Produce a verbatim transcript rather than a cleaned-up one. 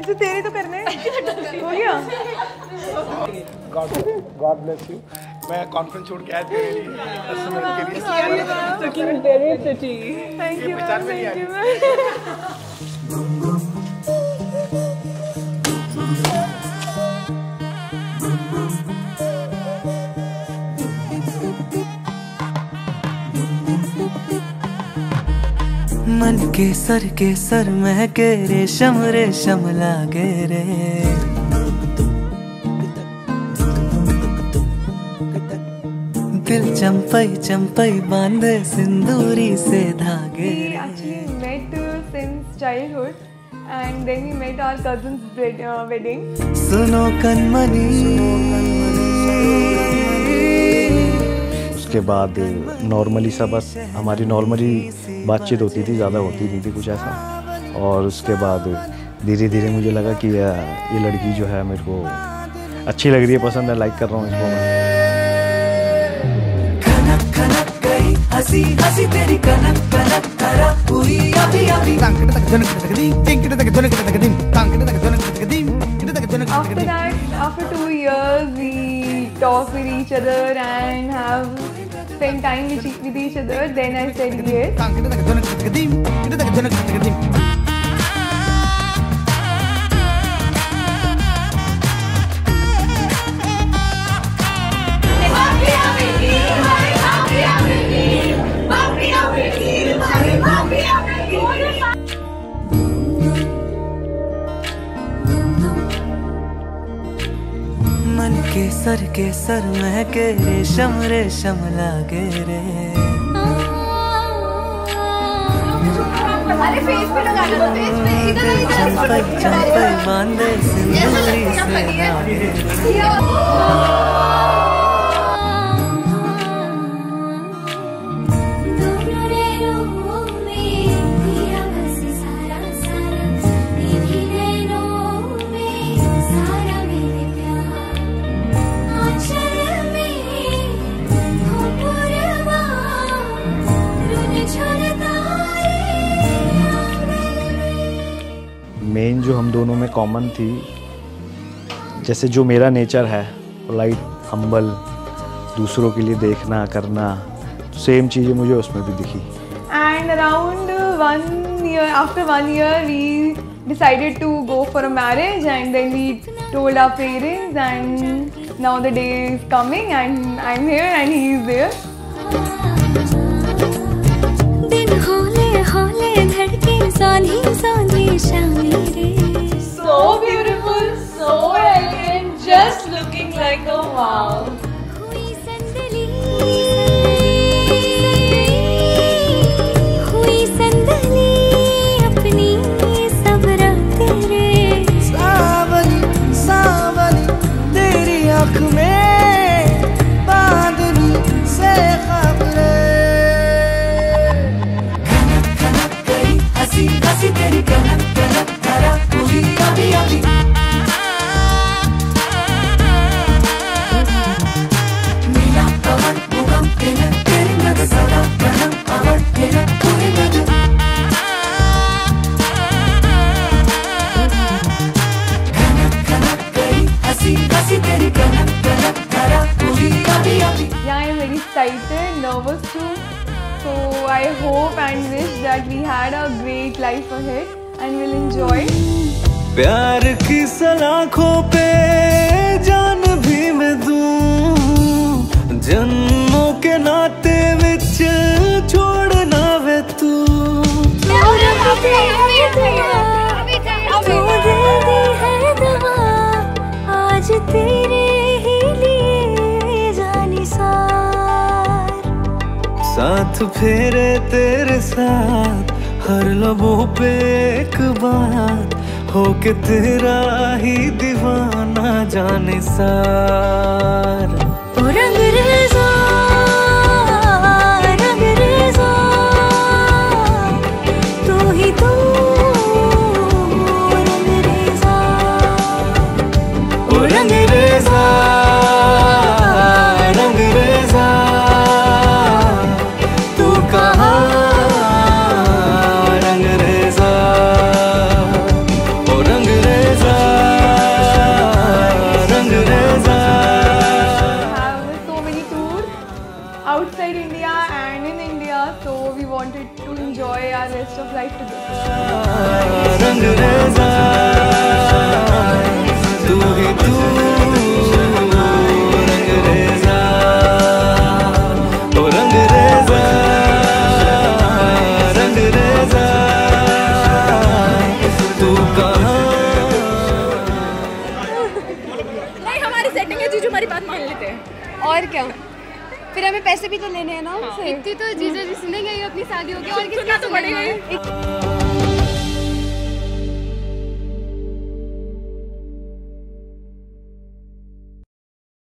अच्छा तेरे तो करना है, हो गया। God God bless you. मैं कॉन्फ्रेंस छोड़ के आया तेरे लिए दस मिनट के लिए। Looking very pretty. Thank you ma'am, thank you ma'am. मन के सर के सर महके रेशम रेशम लागे रे, दिल चंपई चंपई बांधे सिंदूरी से धागे रे। We actually met uh, since childhood and then we met our cousin's wed- uh, wedding. सुनो कनमनी। उसके बाद नॉर्मली सा बस हमारी नॉर्मली बातचीत होती थी, ज़्यादा होती नहीं थी कुछ ऐसा। और उसके बाद धीरे धीरे मुझे लगा कि ये लड़की जो है मेरे को अच्छी लग रही है, पसंद है, लाइक कर रहा हूँ इसको मैं। खनक खनक गई हंसी हंसी तेरी कनक कनक करा हुई अभी अभी। After that, after two years, we talk with each other and have spent time with, with each other. Then I said yes. मन के सर के सर महके रेशम रेशम लागे रे। अरे फेस पे लगा लो, फेस पे इधर इधर चंपई चंपई बांधे सिंदूरी से धागे रे। मेन जो हम दोनों में कॉमन थी, जैसे जो मेरा नेचर है पोलाइट हम्बल, दूसरों के लिए देखना करना, सेम चीज़ें मुझे उसमें भी दिखी। And around one year, after one year, we decided to go for a marriage, and then we told our parents, and now the day is coming, and I'm here, and he is there. दिन होले होले धड़के सानी सानी शामी रे। So beautiful, so elegant, just looking like a wow. हुई संदली हुई संदली अपनी सब रातें रे। सावली सावली तेरी आँख में बांधनी से ख्वाब रे। खनक खनक गई हंसी हंसी तेरी कनक कनक करा हुई अभी अभी। नीला पवन उगम तेरे तेरी नद सदा कनक अवर तेरे पूरी नद। खनक खनक गई हंसी हंसी तेरी कनक कनक करा हुई अभी अभी। Yeah, I am very excited, nervous too. So I hope and wish that we had a great life ahead and will enjoy. प्यार की सलाखों पे जान भी मैं दूं, जन्मों के नाते विच छोड़ना वे तू। आज तेरे ही लिए जानी सार। साथ फेरे तेरे साथ हर लबों पे एक बात होके तेरा ही दीवाना जाने सार। ओ रंग रेज़ा रंग रेज़ा तू ही तू रंग रेज़ा। ओ रंग रेज़ा रंग रेज़ा तू कहाँ रंग रेज़ा। ओ रंग रेज़ा So we wanted to enjoy our rest of life together. रंगरेज़ा तू ही तू रंगरेज़ा ओ रंगरेज़ा रंगरेज़ा तू कहाँ नहीं हमारी सेटिंग है जीजू हमारी बात मान लेते हैं और क्या, फिर हमें पैसे भी तो लेने हैं ना उनसे। इतनी तो जीजू जी सुनेंगे ही अपनी शादी होगी और कितना तो बढ़ेगा।